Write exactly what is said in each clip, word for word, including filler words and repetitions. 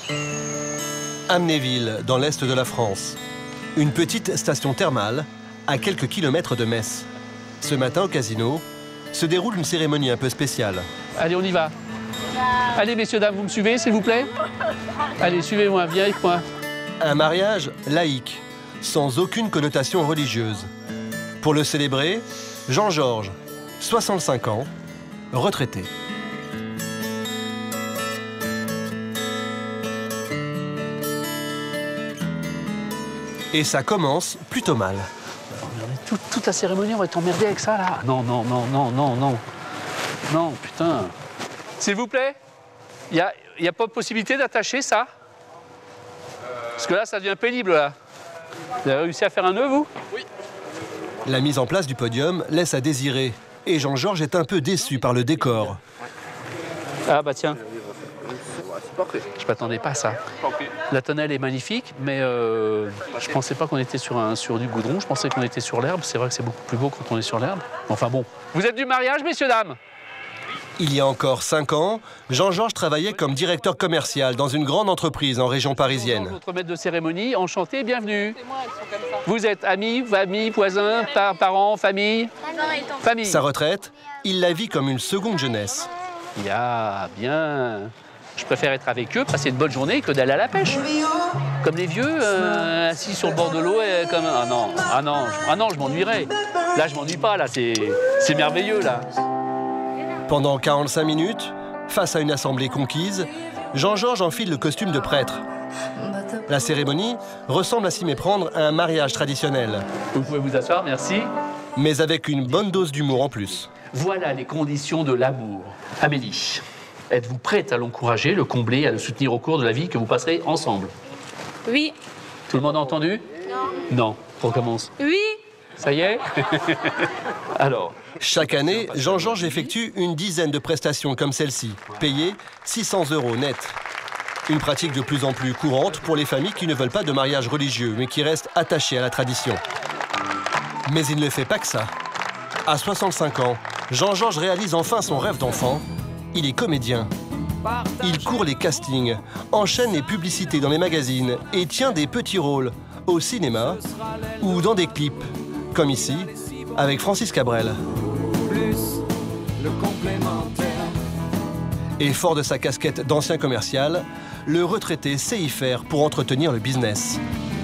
Amnéville, dans l'est de la France. Une petite station thermale à quelques kilomètres de Metz. Ce matin, au casino, se déroule une cérémonie un peu spéciale. Allez, on y va. Allez, messieurs, dames, vous me suivez, s'il vous plaît? Allez, suivez-moi, viens avec moi. Un mariage laïque, sans aucune connotation religieuse. Pour le célébrer, Jean-Georges, soixante-cinq ans, retraité. Et ça commence plutôt mal. Toute, toute la cérémonie, on va être emmerdé avec ça, là. Non, non, non, non, non, non. Non, putain. S'il vous plaît, il n'y a, y a pas de possibilité d'attacher ça? Parce que là, ça devient pénible, là. Vous avez réussi à faire un nœud, vous? Oui. La mise en place du podium laisse à désirer. Et Jean-Georges est un peu déçu par le décor. Ah, bah tiens. Je m'attendais pas à ça. La tonnelle est magnifique, mais euh, je pensais pas qu'on était sur, un, sur du goudron, je pensais qu'on était sur l'herbe. C'est vrai que c'est beaucoup plus beau quand on est sur l'herbe. Enfin bon. Vous êtes du mariage, messieurs, dames? Il y a encore cinq ans, Jean-Georges travaillait comme directeur commercial dans une grande entreprise en région parisienne. Votre maître de cérémonie, enchanté, bienvenue. Vous êtes amis, famille, voisins, par, parents, famille? Famille. Sa retraite, il la vit comme une seconde jeunesse. Ya, bien. Je préfère être avec eux, passer une bonne journée que d'aller à la pêche. Comme les vieux, euh, assis sur le bord de l'eau, et comme... Ah non, ah non, je, ah non, je m'ennuierais. Là, je m'ennuie pas, là, c'est merveilleux, là. Pendant quarante-cinq minutes, face à une assemblée conquise, Jean-Georges enfile le costume de prêtre. La cérémonie ressemble à s'y méprendre à un mariage traditionnel. Vous pouvez vous asseoir, merci. Mais avec une bonne dose d'humour en plus. Voilà les conditions de l'amour. Amélie, êtes-vous prête à l'encourager, le combler, à le soutenir au cours de la vie que vous passerez ensemble? Oui. Tout le monde a entendu? Non. Non. On recommence. Oui. Ça y est? Alors. Chaque année, Jean-Georges effectue une dizaine de prestations comme celle-ci, payées six cents euros net. Une pratique de plus en plus courante pour les familles qui ne veulent pas de mariage religieux, mais qui restent attachées à la tradition. Mais il ne fait pas que ça. À soixante-cinq ans, Jean-Georges réalise enfin son rêve d'enfant. Il est comédien. Il court les castings, enchaîne les publicités dans les magazines et tient des petits rôles au cinéma ou dans des clips, comme ici, avec Francis Cabrel. Et fort de sa casquette d'ancien commercial, le retraité sait y faire pour entretenir le business.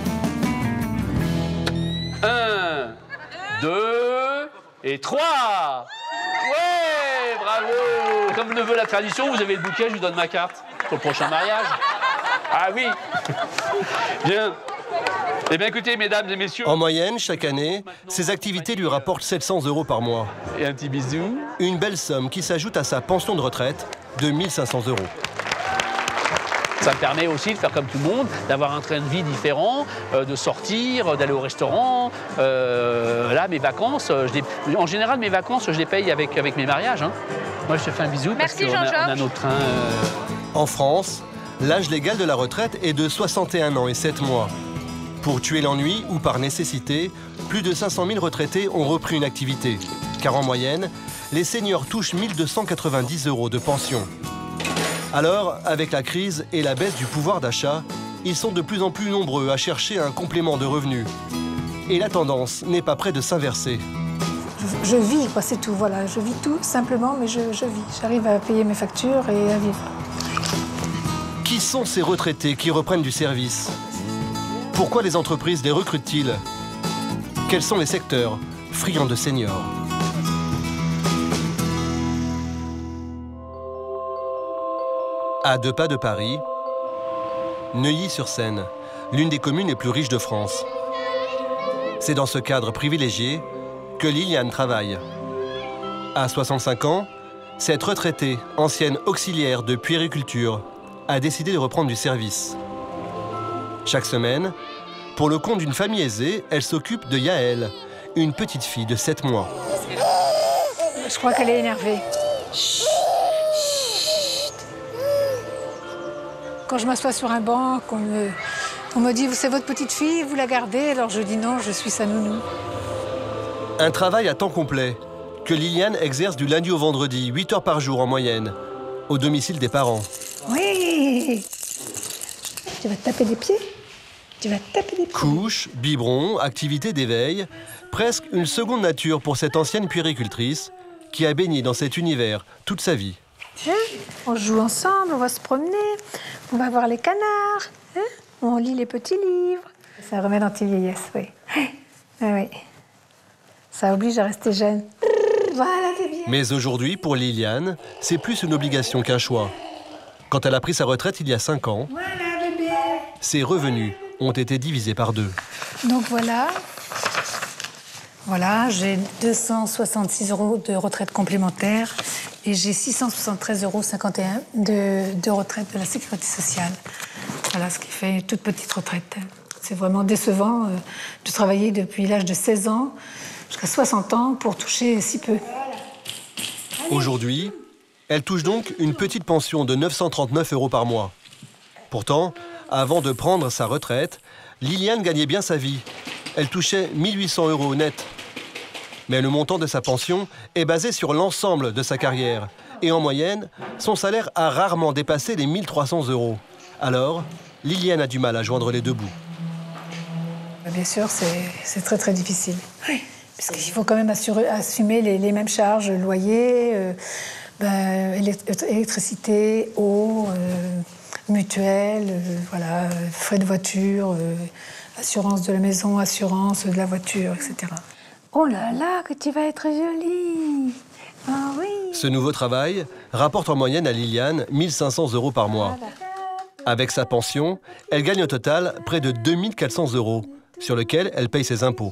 Un, deux et trois. Ouais, bravo. Comme le veut la tradition, vous avez le bouquet, je vous donne ma carte pour le prochain mariage. Ah oui. Bien. Eh bien écoutez, mesdames et messieurs... En moyenne, chaque année, ces activités lui rapportent sept cents euros par mois. Et un petit bisou. Une belle somme qui s'ajoute à sa pension de retraite de mille cinq cents euros. Ça me permet aussi de faire comme tout le monde, d'avoir un train de vie différent, euh, de sortir, d'aller au restaurant. Euh, là, mes vacances, je les... en général, mes vacances, je les paye avec, avec mes mariages. Hein. Moi, je te fais un bisou. Merci, parce qu'on a, on a notre train... Euh... En France, l'âge légal de la retraite est de soixante et un ans et sept mois. Pour tuer l'ennui ou par nécessité, plus de cinq cent mille retraités ont repris une activité. Car en moyenne, les seniors touchent mille deux cent quatre-vingt-dix euros de pension. Alors, avec la crise et la baisse du pouvoir d'achat, ils sont de plus en plus nombreux à chercher un complément de revenus. Et la tendance n'est pas près de s'inverser. Je, je vis, quoi, c'est tout, voilà. Je vis tout, simplement, mais je, je vis. J'arrive à payer mes factures et à vivre. Qui sont ces retraités qui reprennent du service? Pourquoi les entreprises les recrutent-ils? Quels sont les secteurs friands de seniors? À deux pas de Paris, Neuilly-sur-Seine, l'une des communes les plus riches de France. C'est dans ce cadre privilégié que Liliane travaille. À soixante-cinq ans, cette retraitée, ancienne auxiliaire de puériculture, a décidé de reprendre du service. Chaque semaine, pour le compte d'une famille aisée, elle s'occupe de Yael, une petite fille de sept mois. Je crois qu'elle est énervée. Chut. Quand je m'assois sur un banc, on me, on me dit « c'est votre petite fille, vous la gardez ?» Alors je dis « non, je suis sa nounou ». Un travail à temps complet que Liliane exerce du lundi au vendredi, huit heures par jour en moyenne, au domicile des parents. Oui. Tu vas te taper des pieds? Tu vas te taper des pieds. Couche, biberon, activité d'éveil, presque une seconde nature pour cette ancienne puéricultrice qui a baigné dans cet univers toute sa vie. Hein? On joue ensemble, on va se promener, on va voir les canards, hein? On lit les petits livres. C'est un remède anti-vieillesse, oui. Oui, oui. Ça oblige à rester jeune. Voilà, c'est bien. Mais aujourd'hui, pour Liliane, c'est plus une obligation qu'un choix. Quand elle a pris sa retraite il y a cinq ans, Voilà, bébé. ses revenus ont été divisés par deux. Donc voilà. Voilà, j'ai deux cent soixante-six euros de retraite complémentaire et j'ai six cent soixante-treize euros cinquante et un de, de retraite de la sécurité sociale. Voilà, ce qui fait une toute petite retraite. C'est vraiment décevant euh, de travailler depuis l'âge de seize ans jusqu'à soixante ans pour toucher si peu. Aujourd'hui, elle touche donc une petite pension de neuf cent trente-neuf euros par mois. Pourtant, avant de prendre sa retraite, Liliane gagnait bien sa vie. Elle touchait mille huit cents euros net. Mais le montant de sa pension est basé sur l'ensemble de sa carrière. Et en moyenne, son salaire a rarement dépassé les mille trois cents euros. Alors, Liliane a du mal à joindre les deux bouts. Bien sûr, c'est très très difficile. Oui. Parce qu'il faut quand même assurer, assumer les, les mêmes charges, loyer, euh, ben, électricité, eau, euh, mutuelle, euh, voilà, frais de voiture, euh, assurance de la maison, assurance de la voiture, et cetera. Oh là là, que tu vas être jolie! Ah oui! Ce nouveau travail rapporte en moyenne à Liliane mille cinq cents euros par mois. Voilà. Avec sa pension, elle gagne au total près de deux mille quatre cents euros, sur lequel elle paye ses impôts.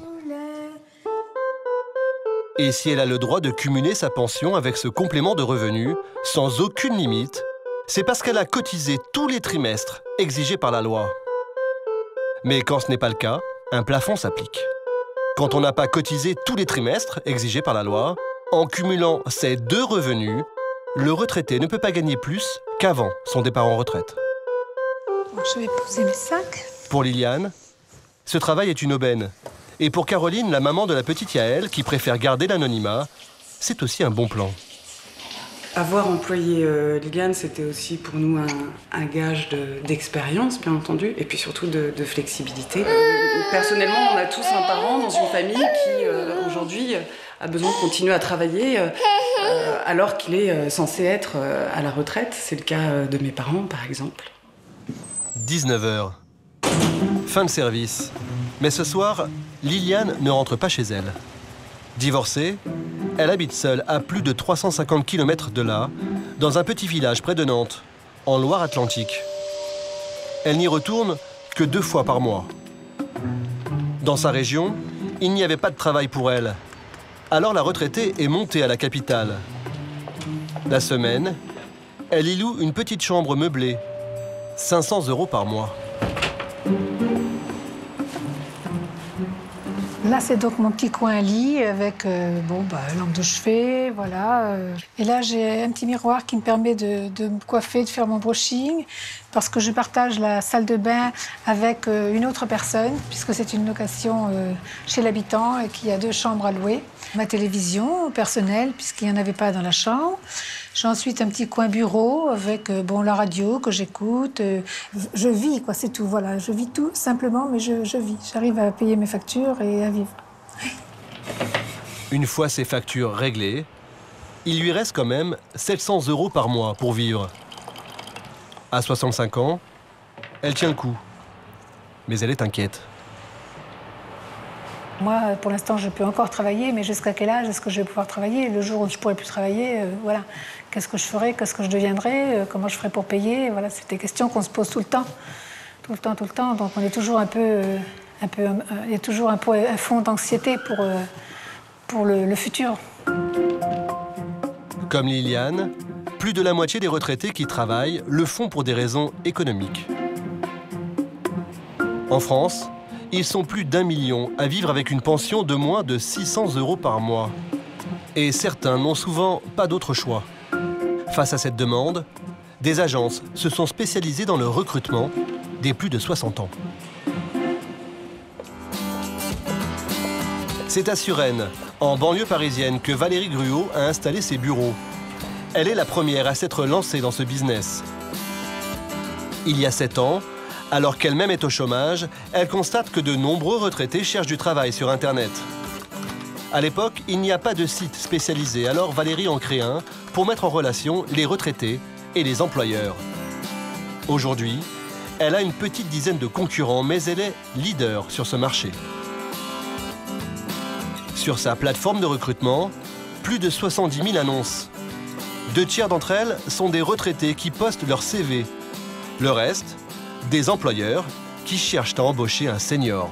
Et si elle a le droit de cumuler sa pension avec ce complément de revenus, sans aucune limite, c'est parce qu'elle a cotisé tous les trimestres exigés par la loi. Mais quand ce n'est pas le cas, un plafond s'applique. Quand on n'a pas cotisé tous les trimestres exigés par la loi, en cumulant ces deux revenus, le retraité ne peut pas gagner plus qu'avant son départ en retraite. Bon, je vais poser mes sacs. Pour Liliane, ce travail est une aubaine. Et pour Caroline, la maman de la petite Yaël, qui préfère garder l'anonymat, c'est aussi un bon plan. Avoir employé euh, Liliane, c'était aussi pour nous un, un gage d'expérience, de, bien entendu, et puis surtout de, de flexibilité. Euh, personnellement, on a tous un parent dans une famille qui, euh, aujourd'hui, a besoin de continuer à travailler euh, euh, alors qu'il est euh, censé être euh, à la retraite. C'est le cas euh, de mes parents, par exemple. dix-neuf heures. Fin de service. Mais ce soir, Liliane ne rentre pas chez elle. Divorcée, elle habite seule à plus de trois cent cinquante kilomètres de là, dans un petit village près de Nantes, en Loire-Atlantique. Elle n'y retourne que deux fois par mois. Dans sa région, il n'y avait pas de travail pour elle. Alors la retraitée est montée à la capitale. La semaine, elle y loue une petite chambre meublée, cinq cents euros par mois. Là, c'est donc mon petit coin lit avec euh, bon, bah, lampe de chevet, voilà. Euh. Et là, j'ai un petit miroir qui me permet de, de me coiffer, de faire mon brushing, parce que je partage la salle de bain avec euh, une autre personne, puisque c'est une location euh, chez l'habitant et qu'il y a deux chambres à louer. Ma télévision personnelle, puisqu'il n'y en avait pas dans la chambre. J'ai ensuite un petit coin bureau avec euh, bon, la radio que j'écoute. Euh, je vis, quoi, c'est tout. Voilà, je vis tout simplement, mais je, je vis. J'arrive à payer mes factures et à vivre. Une fois ses factures réglées, il lui reste quand même sept cents euros par mois pour vivre. À soixante-cinq ans, elle tient le coup. Mais elle est inquiète. Moi, pour l'instant, je peux encore travailler, mais jusqu'à quel âge est-ce que je vais pouvoir travailler? Le jour où je ne pourrai plus travailler, euh, voilà. Qu'est-ce que je ferai? Qu'est-ce que je deviendrai? euh, Comment je ferai pour payer? Voilà, c'est des questions qu'on se pose tout le temps. Tout le temps, tout le temps. Donc on est toujours un peu... Euh, un peu euh, il y a toujours un, peu, un fond d'anxiété pour, euh, pour le, le futur. Comme Liliane, plus de la moitié des retraités qui travaillent le font pour des raisons économiques. En France, ils sont plus d'un million à vivre avec une pension de moins de six cents euros par mois. Et certains n'ont souvent pas d'autre choix. Face à cette demande, des agences se sont spécialisées dans le recrutement des plus de soixante ans. C'est à Suresnes, en banlieue parisienne, que Valérie Gruot a installé ses bureaux. Elle est la première à s'être lancée dans ce business. Il y a sept ans, Alors qu'elle-même est au chômage, elle constate que de nombreux retraités cherchent du travail sur Internet. À l'époque, il n'y a pas de site spécialisé, alors Valérie en crée un pour mettre en relation les retraités et les employeurs. Aujourd'hui, elle a une petite dizaine de concurrents, mais elle est leader sur ce marché. Sur sa plateforme de recrutement, plus de soixante-dix mille annonces. Deux tiers d'entre elles sont des retraités qui postent leur C V. Le reste, des employeurs qui cherchent à embaucher un senior.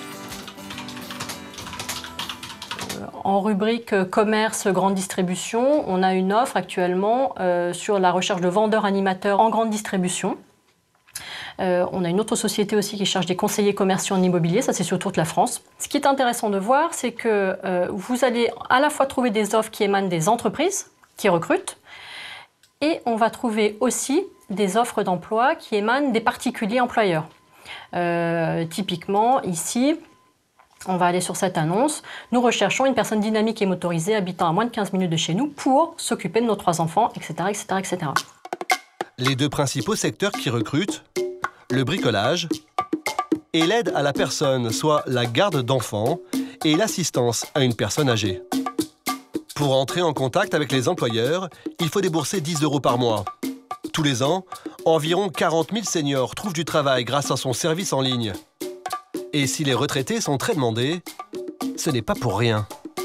En rubrique commerce grande distribution, on a une offre actuellement euh, sur la recherche de vendeurs animateurs en grande distribution. Euh, on a une autre société aussi qui cherche des conseillers commerciaux en immobilier, ça c'est sur toute la France. Ce qui est intéressant de voir, c'est que euh, vous allez à la fois trouver des offres qui émanent des entreprises qui recrutent, et on va trouver aussi des offres d'emploi qui émanent des particuliers employeurs. Euh, typiquement ici, on va aller sur cette annonce. Nous recherchons une personne dynamique et motorisée habitant à moins de quinze minutes de chez nous pour s'occuper de nos trois enfants, et cetera, et cetera, et cetera. Les deux principaux secteurs qui recrutent, le bricolage et l'aide à la personne, soit la garde d'enfants et l'assistance à une personne âgée. Pour entrer en contact avec les employeurs, il faut débourser dix euros par mois. Tous les ans, environ quarante mille seniors trouvent du travail grâce à son service en ligne. Et si les retraités sont très demandés, ce n'est pas pour rien.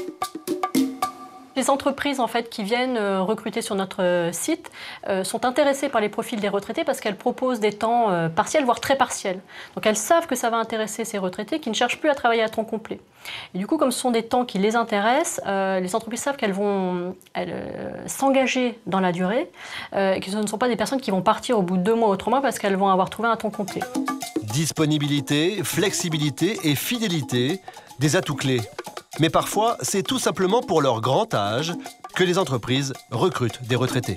Les entreprises en fait, qui viennent euh, recruter sur notre euh, site euh, sont intéressées par les profils des retraités parce qu'elles proposent des temps euh, partiels, voire très partiels. Donc elles savent que ça va intéresser ces retraités qui ne cherchent plus à travailler à temps complet. Et du coup, comme ce sont des temps qui les intéressent, euh, les entreprises savent qu'elles vont euh, s'engager dans la durée euh, et que ce ne sont pas des personnes qui vont partir au bout de deux mois ou trois mois parce qu'elles vont avoir trouvé un temps complet. Disponibilité, flexibilité et fidélité, des atouts clés. Mais parfois, c'est tout simplement pour leur grand âge que les entreprises recrutent des retraités.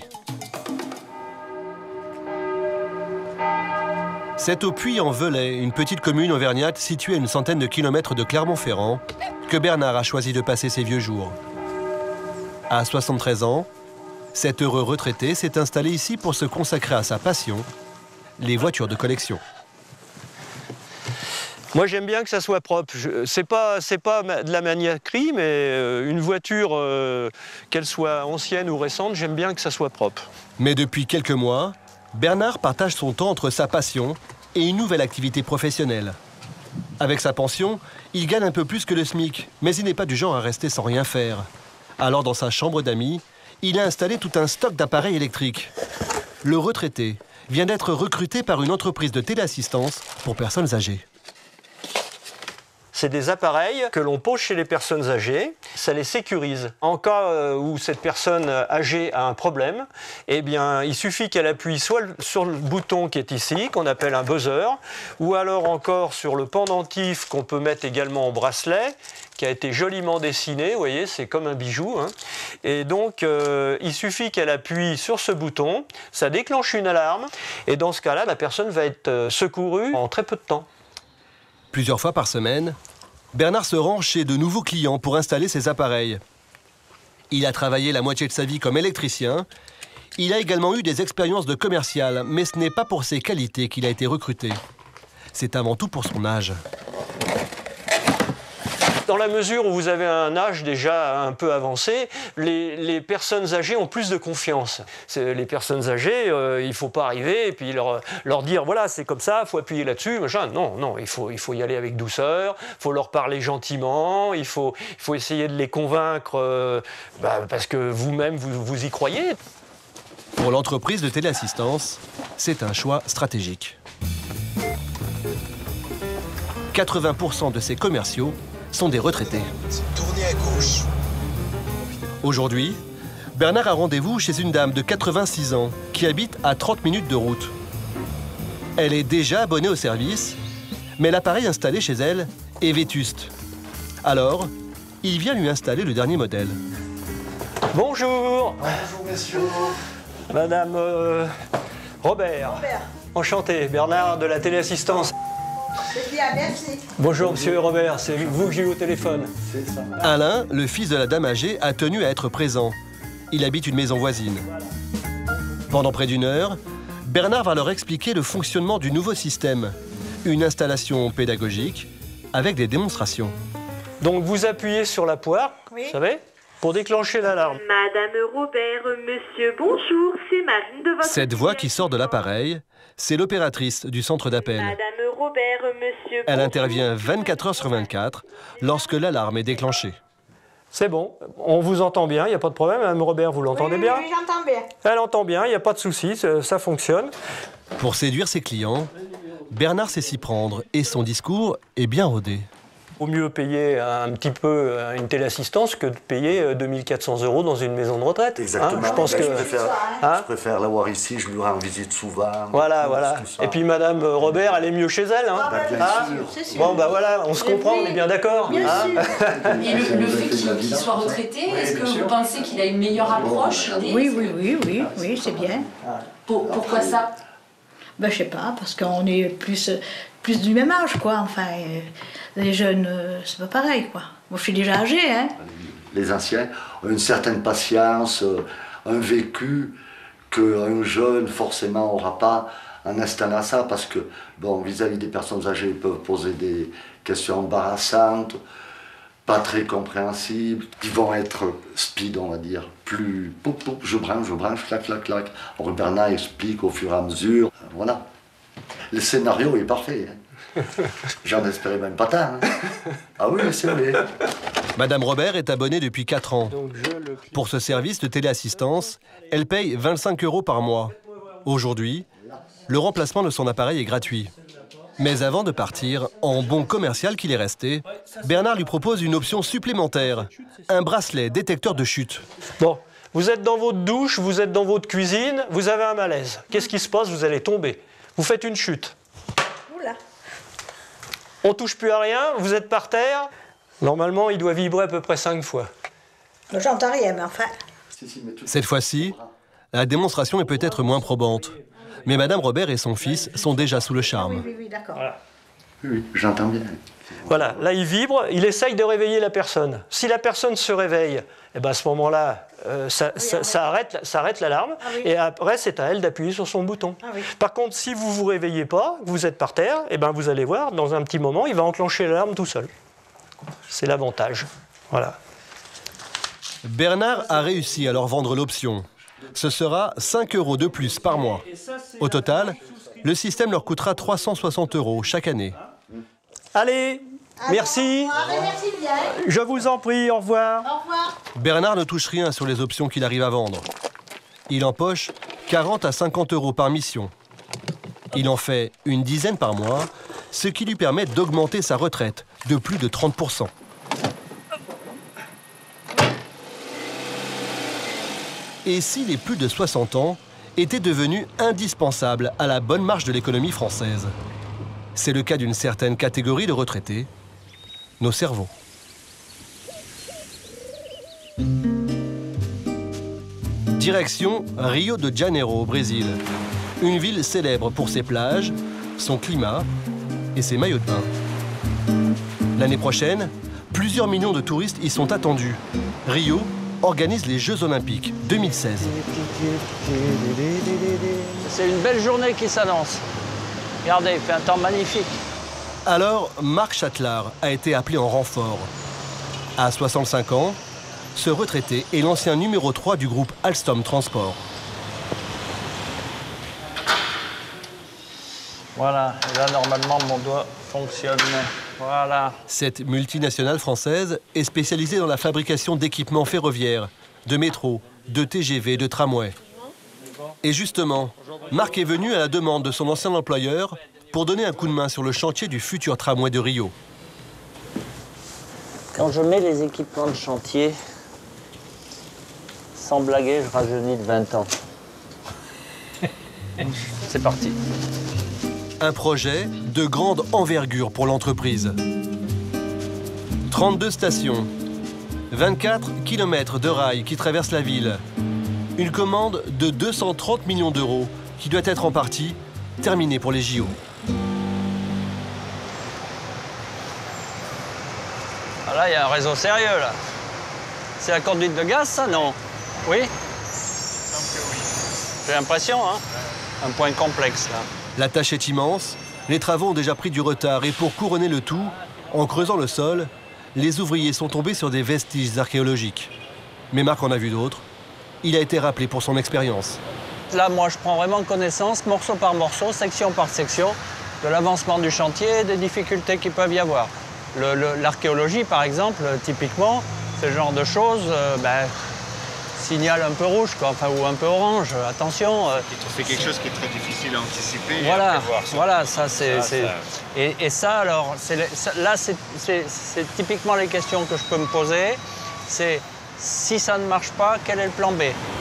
C'est au Puy-en-Velay, une petite commune auvergnate située à une centaine de kilomètres de Clermont-Ferrand, que Bernard a choisi de passer ses vieux jours. À soixante-treize ans, cet heureux retraité s'est installé ici pour se consacrer à sa passion, les voitures de collection. Moi, j'aime bien que ça soit propre. C'est pas, c'est pas de la maniaquerie, mais euh, une voiture, euh, qu'elle soit ancienne ou récente, j'aime bien que ça soit propre. Mais depuis quelques mois, Bernard partage son temps entre sa passion et une nouvelle activité professionnelle. Avec sa pension, il gagne un peu plus que le SMIC, mais il n'est pas du genre à rester sans rien faire. Alors, dans sa chambre d'amis, il a installé tout un stock d'appareils électriques. Le retraité vient d'être recruté par une entreprise de téléassistance pour personnes âgées. C'est des appareils que l'on pose chez les personnes âgées, ça les sécurise. En cas où cette personne âgée a un problème, eh bien, il suffit qu'elle appuie soit sur le bouton qui est ici, qu'on appelle un buzzer, ou alors encore sur le pendentif qu'on peut mettre également en bracelet, qui a été joliment dessiné, vous voyez, c'est comme un bijou. Hein. Et donc, euh, il suffit qu'elle appuie sur ce bouton, ça déclenche une alarme, et dans ce cas-là, la personne va être secourue en très peu de temps. Plusieurs fois par semaine, Bernard se rend chez de nouveaux clients pour installer ses appareils. Il a travaillé la moitié de sa vie comme électricien. Il a également eu des expériences de commercial, mais ce n'est pas pour ses qualités qu'il a été recruté. C'est avant tout pour son âge. Dans la mesure où vous avez un âge déjà un peu avancé, les, les personnes âgées ont plus de confiance. Les personnes âgées, euh, il ne faut pas arriver et puis leur, leur dire voilà, c'est comme ça, il faut appuyer là-dessus, machin. Non, non, il faut, il faut y aller avec douceur, il faut leur parler gentiment, il faut, il faut essayer de les convaincre euh, bah, parce que vous-même, vous, vous y croyez. Pour l'entreprise de téléassistance, c'est un choix stratégique. quatre-vingts pour cent de ses commerciaux sont des retraités. Tournez à gauche. Aujourd'hui, Bernard a rendez-vous chez une dame de quatre-vingt-six ans qui habite à trente minutes de route. Elle est déjà abonnée au service, mais l'appareil installé chez elle est vétuste. Alors, il vient lui installer le dernier modèle. Bonjour. Bonjour messieurs. Madame euh, Robert. Robert. Enchanté, Bernard de la téléassistance. C'est bien, merci. Bonjour monsieur Robert, c'est vous que j'ai eu au téléphone. C'est ça. Alain, le fils de la dame âgée, a tenu à être présent. Il habite une maison voisine. Pendant près d'une heure, Bernard va leur expliquer le fonctionnement du nouveau système. Une installation pédagogique avec des démonstrations. Donc vous appuyez sur la poire, Oui. vous savez, pour déclencher l'alarme. Madame Robert, monsieur, bonjour, c'est Marine de votre... Cette voix qui sort de l'appareil, c'est l'opératrice du centre d'appel. Madame Robert, monsieur, Elle bonjour, intervient vingt-quatre heures sur vingt-quatre lorsque l'alarme est déclenchée. C'est bon, on vous entend bien, il n'y a pas de problème. Madame Robert, vous l'entendez oui, bien? Oui, j'entends bien. Elle entend bien, il n'y a pas de souci, ça, ça fonctionne. Pour séduire ses clients, Bernard sait s'y prendre et son discours est bien rodé. Vaut mieux payer un petit peu une téléassistance que de payer deux mille quatre cents euros dans une maison de retraite. Exactement. Hein, je pense Ben, que... je préfère, Hein je préfère l'avoir ici, je lui rends visite souvent. Voilà, tout, voilà. tout ça. Et puis Madame Robert, elle est mieux chez elle. Hein. Ben, bien Hein sûr. C'est sûr. Bon, bah voilà, on se comprend, on est bien d'accord. Bien Hein sûr. Et le, le fait qu'il qu'il soit retraité, est-ce que vous pensez qu'il a une meilleure approche des... Oui, oui, oui, oui, oui, c'est bien. Pour- pourquoi ça? Ben, je sais pas, parce qu'on est plus, plus du même âge, quoi. Enfin, euh, les jeunes, euh, c'est pas pareil, quoi. Moi, je suis déjà âgée, hein. Les anciens ont une certaine patience, euh, un vécu qu'un jeune, forcément, n'aura pas en installant ça, parce que, bon, vis-à-vis des personnes âgées, ils peuvent poser des questions embarrassantes, pas très compréhensibles, qui vont être speed, on va dire, plus poup, poup, je branche, je branche, clac, clac, clac. Alors Bernard explique au fur et à mesure, euh, voilà. Le scénario est parfait. Hein. J'en espérais même pas tant. Hein. Ah oui, c'est vrai. Madame Robert est abonnée depuis quatre ans. Pour ce service de téléassistance, elle paye vingt-cinq euros par mois. Aujourd'hui, le remplacement de son appareil est gratuit. Mais avant de partir, en bon commercial qu'il est resté, Bernard lui propose une option supplémentaire, un bracelet détecteur de chute. Bon, vous êtes dans votre douche, vous êtes dans votre cuisine, vous avez un malaise. Qu'est-ce qui se passe? Vous allez tomber. Vous faites une chute. Oula. On touche plus à rien, vous êtes par terre. Normalement, il doit vibrer à peu près cinq fois. J'entends rien, mais enfin... Cette fois-ci, la démonstration est peut-être moins probante. Mais Madame Robert et son fils sont déjà sous le charme. Oui, oui, d'accord. Voilà. Oui, j'entends bien. Voilà, là il vibre, il essaye de réveiller la personne. Si la personne se réveille, eh ben à ce moment-là, euh, ça, ça, ça arrête, ça arrête l'alarme. Ah oui. Et après, c'est à elle d'appuyer sur son bouton. Ah oui. Par contre, si vous ne vous réveillez pas, que vous êtes par terre, eh ben vous allez voir, dans un petit moment, il va enclencher l'alarme tout seul. C'est l'avantage. Voilà. Bernard a réussi à leur vendre l'option. Ce sera cinq euros de plus par mois. Au total, le système leur coûtera trois cent soixante euros chaque année. Allez, merci. Ah, mais merci bien. Je vous en prie, au revoir. Au revoir. Bernard ne touche rien sur les options qu'il arrive à vendre. Il empoche quarante à cinquante euros par mission. Il en fait une dizaine par mois, ce qui lui permet d'augmenter sa retraite de plus de trente pour cent. Et si les plus de soixante ans étaient devenus indispensables à la bonne marche de l'économie française? C'est le cas d'une certaine catégorie de retraités, nos cerveaux. Direction Rio de Janeiro, au Brésil. Une ville célèbre pour ses plages, son climat et ses maillots de bain. L'année prochaine, plusieurs millions de touristes y sont attendus. Rio organise les Jeux Olympiques deux mille seize. C'est une belle journée qui s'annonce. Regardez, il fait un temps magnifique. Alors, Marc Châtelard a été appelé en renfort. À soixante-cinq ans, ce retraité est l'ancien numéro trois du groupe Alstom Transport. Voilà, et là, normalement, mon doigt fonctionne. Voilà. Cette multinationale française est spécialisée dans la fabrication d'équipements ferroviaires, de métro, de T G V, de tramway. Et justement, Marc est venu à la demande de son ancien employeur pour donner un coup de main sur le chantier du futur tramway de Rio. Quand je mets les équipements de chantier, sans blaguer, je rajeunis de vingt ans. C'est parti. Un projet de grande envergure pour l'entreprise. trente-deux stations, vingt-quatre kilomètres de rails qui traversent la ville. Une commande de deux cent trente millions d'euros qui doit être en partie terminée pour les J O. Ah là, il y a un réseau sérieux, là. C'est la conduite de gaz, ça, non? Oui? J'ai l'impression, hein? un point complexe là. La tâche est immense, les travaux ont déjà pris du retard et pour couronner le tout, en creusant le sol, les ouvriers sont tombés sur des vestiges archéologiques. Mais Marc en a vu d'autres. Il a été rappelé pour son expérience. Là, moi, je prends vraiment connaissance, morceau par morceau, section par section, de l'avancement du chantier, des difficultés qu'il peut y avoir. L'archéologie, par exemple, typiquement, ce genre de choses, euh, ben, signal un peu rouge, quoi, enfin, ou un peu orange, attention. Euh, c'est quelque chose qui est très difficile à anticiper voilà, et à prévoir. Ça. Voilà, ça c'est... Ça... Et, et ça, alors, ça, là, c'est typiquement les questions que je peux me poser. C'est, si ça ne marche pas, quel est le plan B?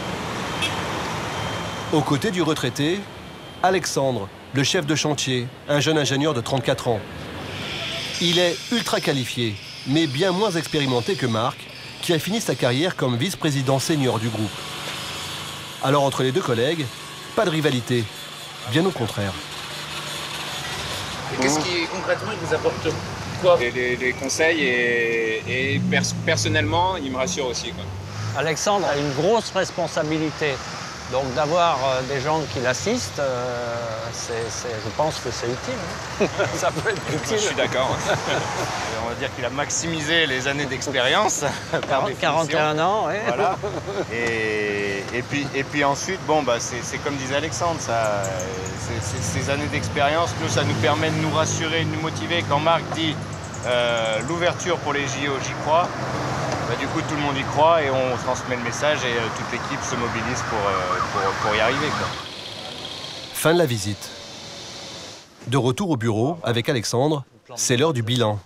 Aux côtés du retraité, Alexandre, le chef de chantier, un jeune ingénieur de trente-quatre ans. Il est ultra qualifié, mais bien moins expérimenté que Marc, qui a fini sa carrière comme vice-président senior du groupe. Alors entre les deux collègues, pas de rivalité, bien au contraire. Qu'est-ce qui concrètement il vous apporte quoi? Des, des, des conseils et, et pers personnellement, il me rassure aussi, quoi. Alexandre a une grosse responsabilité. Donc d'avoir euh, des gens qui l'assistent, euh, je pense que c'est utile. Hein. Ça peut être utile. Je suis d'accord. On va dire qu'il a maximisé les années d'expérience. quarante et un ans, oui. Voilà. Et, et, puis, et puis ensuite, bon, bah, c'est comme disait Alexandre, ça, ces années d'expérience, nous, ça nous permet de nous rassurer, de nous motiver. Quand Marc dit euh, l'ouverture pour les J O, j'y crois. Bah, du coup, tout le monde y croit et on transmet le message et euh, toute l'équipe se mobilise pour, euh, pour, pour y arriver, quoi. Fin de la visite. De retour au bureau avec Alexandre, c'est l'heure du bilan.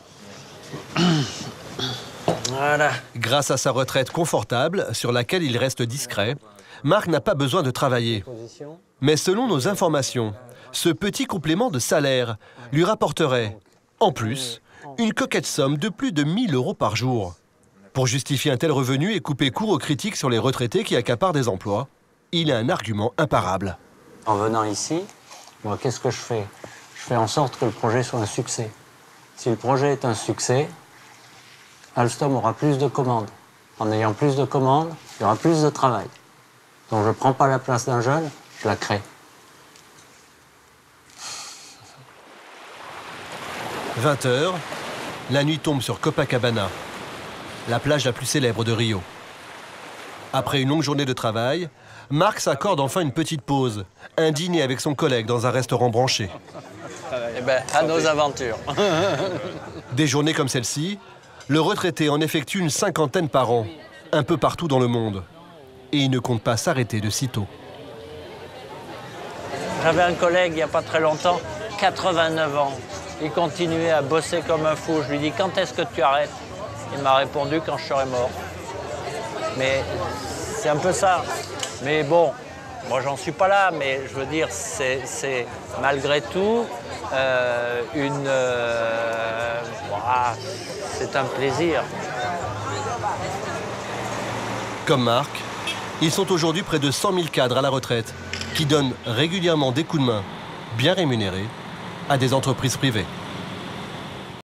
Voilà. Grâce à sa retraite confortable, sur laquelle il reste discret, Marc n'a pas besoin de travailler. Mais selon nos informations, ce petit complément de salaire lui rapporterait, en plus, une coquette somme de plus de mille euros par jour. Pour justifier un tel revenu et couper court aux critiques sur les retraités qui accaparent des emplois, il a un argument imparable. En venant ici, moi, qu'est-ce que je fais? Je fais en sorte que le projet soit un succès. Si le projet est un succès, Alstom aura plus de commandes. En ayant plus de commandes, il y aura plus de travail. Donc je ne prends pas la place d'un jeune, je la crée. vingt heures, la nuit tombe sur Copacabana, la plage la plus célèbre de Rio. Après une longue journée de travail, Marc s'accorde enfin une petite pause, un dîner avec son collègue dans un restaurant branché. Eh ben, à nos aventures. Des journées comme celle-ci, le retraité en effectue une cinquantaine par an, un peu partout dans le monde. Et il ne compte pas s'arrêter de sitôt. J'avais un collègue il n'y a pas très longtemps, quatre-vingt-neuf ans. Il continuait à bosser comme un fou. Je lui dis, quand est-ce que tu arrêtes? Il m'a répondu, quand je serai mort. Mais c'est un peu ça. Mais bon, moi j'en suis pas là, mais je veux dire, c'est malgré tout euh, une... Euh, voilà, c'est un plaisir. Comme Marc, ils sont aujourd'hui près de cent mille cadres à la retraite qui donnent régulièrement des coups de main bien rémunérés à des entreprises privées.